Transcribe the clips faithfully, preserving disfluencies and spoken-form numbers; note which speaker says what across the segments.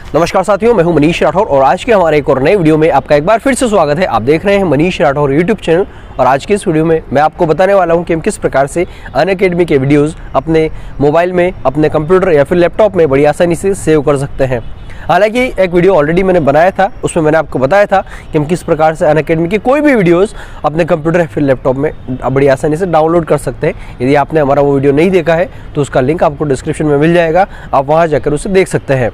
Speaker 1: नमस्कार साथियों, मैं हूं मनीष राठौर और आज के हमारे एक और नए वीडियो में आपका एक बार फिर से स्वागत है। आप देख रहे हैं मनीष राठौर यूट्यूब चैनल और आज की इस वीडियो में मैं आपको बताने वाला हूं कि हम किस प्रकार से अनअकैडमी के वीडियोस अपने मोबाइल में, अपने कंप्यूटर या फिर लैपटॉप में बड़ी आसानी से सेव कर सकते हैं। हालांकि एक वीडियो ऑलरेडी मैंने बनाया था, उसमें मैंने आपको बताया था कि हम किस प्रकार से अनअकैडमी की कोई भी वीडियोस अपने कंप्यूटर या फिर लैपटॉप में बड़ी आसानी से डाउनलोड कर सकते हैं। यदि आपने हमारा वो वीडियो नहीं देखा है तो उसका लिंक आपको डिस्क्रिप्शन में मिल जाएगा, आप वहाँ जाकर उसे देख सकते हैं।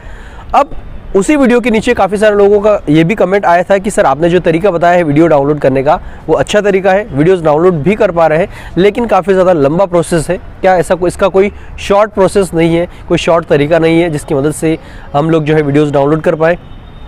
Speaker 1: अब उसी वीडियो के नीचे काफ़ी सारे लोगों का ये भी कमेंट आया था कि सर आपने जो तरीका बताया है वीडियो डाउनलोड करने का वो अच्छा तरीका है, वीडियोस डाउनलोड भी कर पा रहे हैं, लेकिन काफ़ी ज़्यादा लंबा प्रोसेस है। क्या ऐसा कोई इसका कोई शॉर्ट प्रोसेस नहीं है, कोई शॉर्ट तरीका नहीं है जिसकी मदद से हम लोग जो है वीडियोज़ डाउनलोड कर पाए?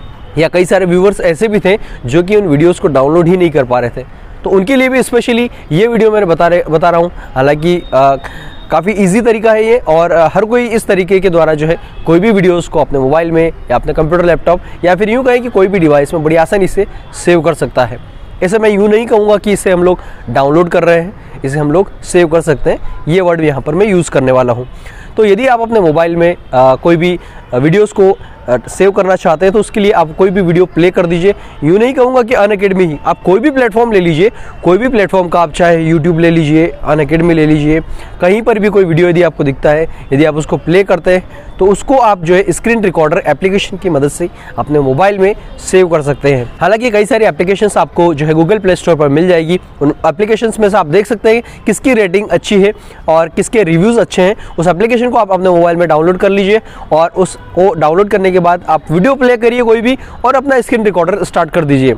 Speaker 1: या कई सारे व्यूवर्स ऐसे भी थे जो कि उन वीडियोज़ को डाउनलोड ही नहीं कर पा रहे थे, तो उनके लिए भी स्पेशली ये वीडियो मैंने बता रहे बता रहा हूँ। हालाँकि काफ़ी इजी तरीका है ये और हर कोई इस तरीके के द्वारा जो है कोई भी वीडियोस को अपने मोबाइल में या अपने कंप्यूटर, लैपटॉप या फिर यूँ कहें कि कोई भी डिवाइस में बड़ी आसानी से सेव कर सकता है। ऐसे मैं यूँ नहीं कहूँगा कि इसे हम लोग डाउनलोड कर रहे हैं, इसे हम लोग सेव कर सकते हैं, ये वर्ड यहाँ पर मैं यूज़ करने वाला हूँ। तो यदि आप अपने मोबाइल में आ, कोई भी वीडियोस को सेव करना चाहते हैं तो उसके लिए आप कोई भी वीडियो प्ले कर दीजिए। यूँ नहीं कहूँगा कि अनअकैडमी ही, आप कोई भी प्लेटफॉर्म ले लीजिए, कोई भी प्लेटफॉर्म का, आप चाहे यूट्यूब ले लीजिए, अनअकैडमी ले लीजिए, कहीं पर भी कोई वीडियो यदि आपको दिखता है, यदि आप उसको प्ले करते हैं तो उसको आप जो है स्क्रीन रिकॉर्डर एप्लीकेशन की मदद से अपने मोबाइल में सेव कर सकते हैं। हालांकि कई सारी एप्लीकेशंस आपको जो है गूगल प्ले स्टोर पर मिल जाएगी। उन एप्लीकेशंस में से आप देख सकते हैं किसकी रेटिंग अच्छी है और किसके रिव्यूज़ अच्छे हैं। उस एप्लीकेशन को आप अपने मोबाइल में डाउनलोड कर लीजिए और उसको डाउनलोड करने के बाद आप वीडियो प्ले करिए कोई भी और अपना स्क्रीन रिकॉर्डर स्टार्ट कर दीजिए।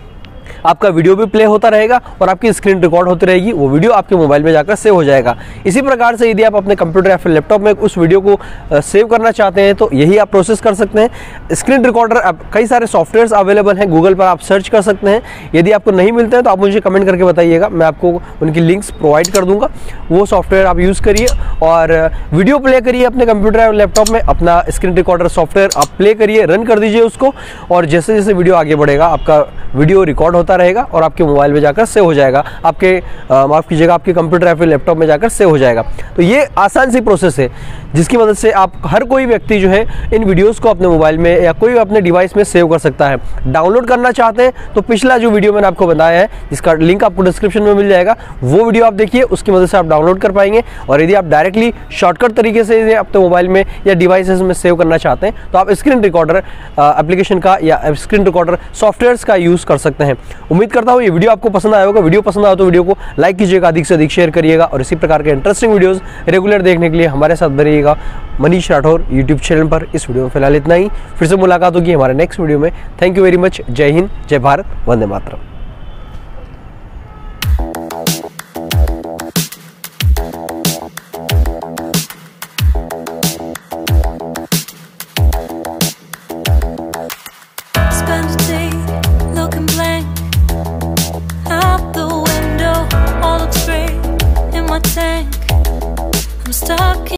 Speaker 1: आपका वीडियो भी प्ले होता रहेगा और आपकी स्क्रीन रिकॉर्ड होती रहेगी, वो वीडियो आपके मोबाइल में जाकर सेव हो जाएगा। इसी प्रकार से यदि आप अपने कंप्यूटर या फिर लैपटॉप में उस वीडियो को सेव करना चाहते हैं तो यही आप प्रोसेस कर सकते हैं। स्क्रीन रिकॉर्डर कई सारे सॉफ्टवेयर्स अवेलेबल हैं, गूगल पर आप सर्च कर सकते हैं। यदि आपको नहीं मिलते हैं तो आप मुझे कमेंट करके बताइएगा, मैं आपको उनकी लिंक्स प्रोवाइड कर दूंगा। वो सॉफ्टवेयर आप यूज़ करिए और वीडियो प्ले करिए अपने कंप्यूटर या लैपटॉप में। अपना स्क्रीन रिकॉर्डर सॉफ्टवेयर आप प्ले करिए, रन कर दीजिए उसको, और जैसे जैसे वीडियो आगे बढ़ेगा आपका वीडियो रिकॉर्ड होता रहेगा और आपके मोबाइल में जाकर सेव हो जाएगा, आपके माफ़ कीजिएगा आपके कंप्यूटर या फिर लैपटॉप में जाकर सेव हो जाएगा। तो ये आसान सी प्रोसेस है जिसकी मदद से आप, हर कोई व्यक्ति जो है इन वीडियोस को अपने मोबाइल में या कोई अपने डिवाइस में सेव कर सकता है। डाउनलोड करना चाहते हैं तो पिछला जो वीडियो मैंने आपको बताया है, जिसका लिंक आपको डिस्क्रिप्शन में मिल जाएगा, वो वीडियो आप देखिए, उसकी मदद से आप डाउनलोड कर पाएंगे। और यदि आप डायरेक्टली शॉर्टकट तरीके से अपने मोबाइल में या डिवाइसेस में सेव करना चाहते हैं तो आप स्क्रीन रिकॉर्डर एप्लीकेशन का या स्क्रीन रिकॉर्डर सॉफ्टवेयर्स का यूज़ कर सकते हैं। उम्मीद करता हूँ ये वीडियो आपको पसंद आया होगा। वीडियो पसंद आया तो वीडियो को लाइक कीजिएगा, अधिक से अधिक शेयर करिएगा और इसी प्रकार के इंटरेस्टिंग वीडियोस रेगुलर देखने के लिए हमारे साथ बनिएगा मनीष राठौर यूट्यूब चैनल पर। इस वीडियो में फिलहाल इतना ही, फिर से मुलाकात होगी हमारे नेक्स्ट वीडियो में। Thank you very much. जय हिंद, जय भारत, वंदे मातरम।